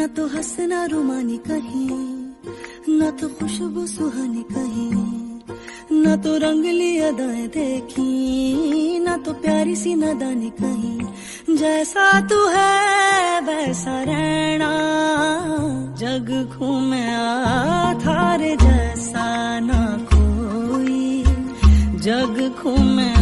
न तो हंसना रुमानी कहीं, न तो खुशबू सुहानी कहीं, न तो रंगली अदाएं देखी, न तो प्यारी सी नादानी कहीं। जैसा तू है वैसा रहना, जग घूमे थारे जैसा ना कोई, जग घूमे